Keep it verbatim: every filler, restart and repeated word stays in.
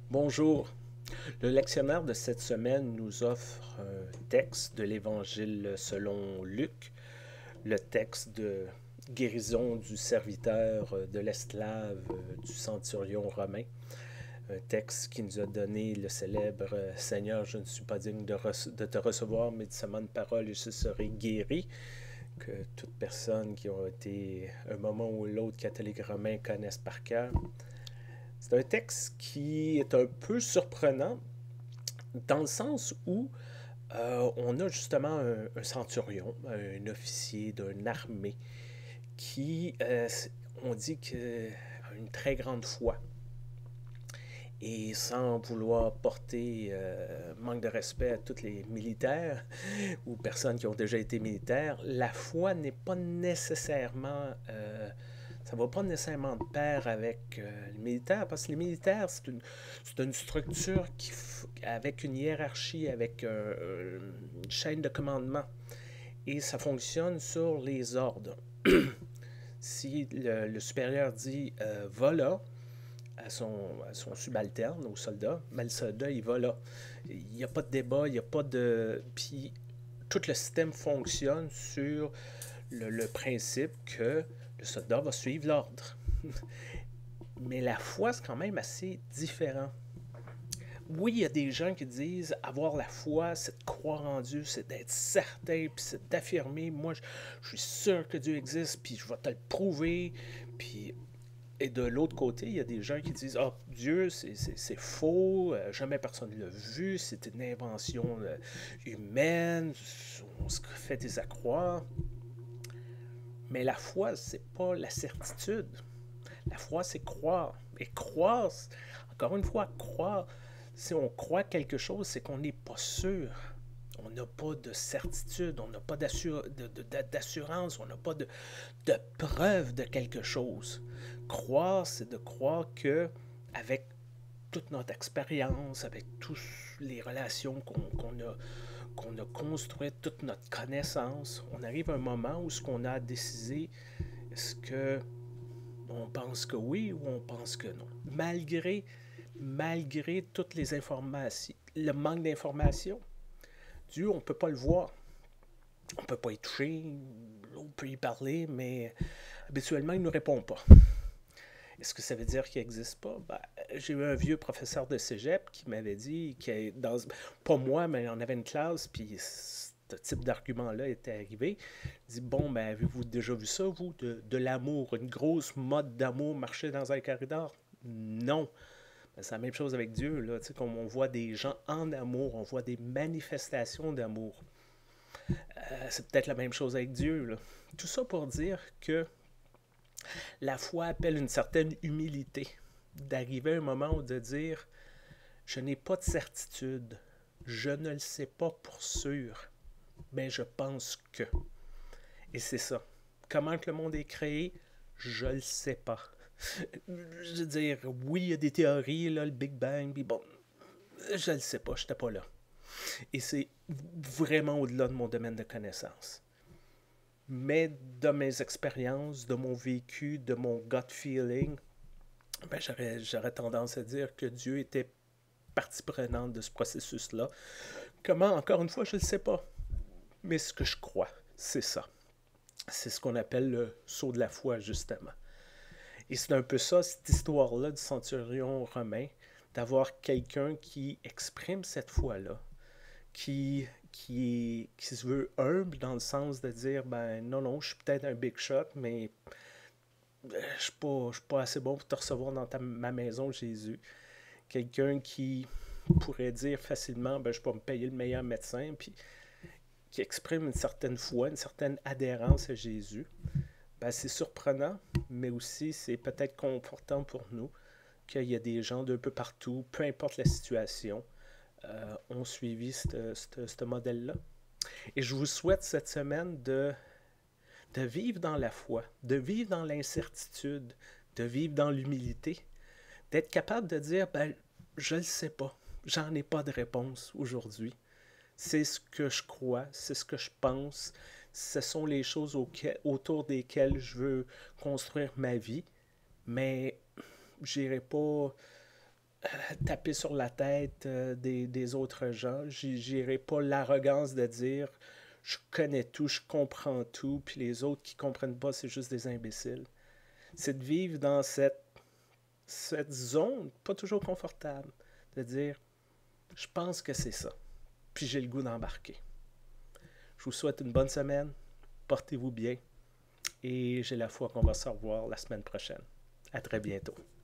Bonjour. Le lectionnaire de cette semaine nous offre un texte de l'Évangile selon Luc, le texte de guérison du serviteur, de l'esclave, du centurion romain. Un texte qui nous a donné le célèbre Seigneur, je ne suis pas digne de, de te recevoir, mais dis seulement une parole et je serai guéri. Que toute personne qui a été un moment ou l'autre catholique romain connaisse par cœur. C'est un texte qui est un peu surprenant dans le sens où euh, on a justement un, un centurion, un officier d'une armée qui, euh, on dit que a une très grande foi. Et sans vouloir porter euh, manque de respect à tous les militaires ou personnes qui ont déjà été militaires, la foi n'est pas nécessairement... Euh, ça ne va pas nécessairement de pair avec euh, le militaire, parce que les militaires, c'est une, c'est une structure qui, avec une hiérarchie, avec euh, une chaîne de commandement. Et ça fonctionne sur les ordres. Si le, le supérieur dit euh, « va là », à son, à son subalterne, au soldat, mais le soldat, il va là. Il n'y a pas de débat, il n'y a pas de... Puis tout le système fonctionne sur le, le principe que le soldat va suivre l'ordre. Mais la foi, c'est quand même assez différent. Oui, il y a des gens qui disent avoir la foi, c'est de croire en Dieu, c'est d'être certain, puis c'est d'affirmer, moi, je, je suis sûr que Dieu existe, puis je vais te le prouver, puis... Et de l'autre côté, il y a des gens qui disent « Ah, Dieu, c'est, c'est, c'est faux, euh, jamais personne ne l'a vu, c'est une invention euh, humaine, on se fait des accroires. » Mais la foi, c'est pas la certitude. La foi, c'est croire. Et croire, encore une fois, croire, si on croit quelque chose, c'est qu'on n'est pas sûr. On n'a pas de certitude, on n'a pas d'assur- de, de, d'assurance, on n'a pas de, de preuve de quelque chose. Croire, c'est de croire que, avec toute notre expérience, avec toutes les relations qu'on, qu'on, a, qu'on a construites, toute notre connaissance, on arrive à un moment où ce qu'on a décidé, est-ce que on pense que oui ou on pense que non. Malgré, malgré toutes les informations, le manque d'informations, Dieu, on ne peut pas le voir. On ne peut pas y toucher, on peut y parler, mais habituellement, il ne nous répond pas. Est-ce que ça veut dire qu'il n'existe pas? Ben, j'ai eu un vieux professeur de cégep qui m'avait dit, qui dans, pas moi, mais on avait une classe, puis ce type d'argument-là était arrivé. Il dit, bon, ben, avez-vous déjà vu ça, vous, de, de l'amour, une grosse mode d'amour marcher dans un corridor? Non. Ben, c'est la même chose avec Dieu, là, comme on voit des gens en amour, on voit des manifestations d'amour. Euh, c'est peut-être la même chose avec Dieu, là. Tout ça pour dire que la foi appelle une certaine humilité, d'arriver à un moment où de dire je n'ai pas de certitude, je ne le sais pas pour sûr, mais je pense que. Et c'est ça. Comment que le monde est créé, je ne le sais pas. Je veux dire, oui, il y a des théories, là, le Big Bang, puis bon, je ne le sais pas, je n'étais pas là. Et c'est vraiment au-delà de mon domaine de connaissance. Mais de mes expériences, de mon vécu, de mon gut feeling, ben j'aurais, j'aurais tendance à dire que Dieu était partie prenante de ce processus-là. Comment, encore une fois, je ne le sais pas. Mais ce que je crois, c'est ça. C'est ce qu'on appelle le saut de la foi, justement. Et c'est un peu ça, cette histoire-là du centurion romain, d'avoir quelqu'un qui exprime cette foi-là, qui, qui, qui se veut humble dans le sens de dire, ben non, non, je suis peut-être un big shot, mais je ne suis, suis pas assez bon pour te recevoir dans ta, ma maison, Jésus. Quelqu'un qui pourrait dire facilement, ben, je peux me payer le meilleur médecin, puis qui exprime une certaine foi, une certaine adhérence à Jésus. Ben, c'est surprenant, mais aussi c'est peut-être confortant pour nous qu'il y a des gens d'un peu partout, peu importe la situation, euh, ont suivi ce modèle-là. Et je vous souhaite cette semaine de, de vivre dans la foi, de vivre dans l'incertitude, de vivre dans l'humilité, d'être capable de dire, ben, je ne le sais pas, j'en ai pas de réponse aujourd'hui. C'est ce que je crois, c'est ce que je pense, ce sont les choses auxquelles, autour desquelles je veux construire ma vie, mais j'irai pas taper sur la tête euh, des, des autres gens. J'irai pas l'arrogance de dire je connais tout, je comprends tout, puis les autres qui comprennent pas, c'est juste des imbéciles. C'est de vivre dans cette, cette zone, pas toujours confortable, de dire je pense que c'est ça, puis j'ai le goût d'embarquer. Je vous souhaite une bonne semaine, portez-vous bien, et j'ai la foi qu'on va se revoir la semaine prochaine. À très bientôt.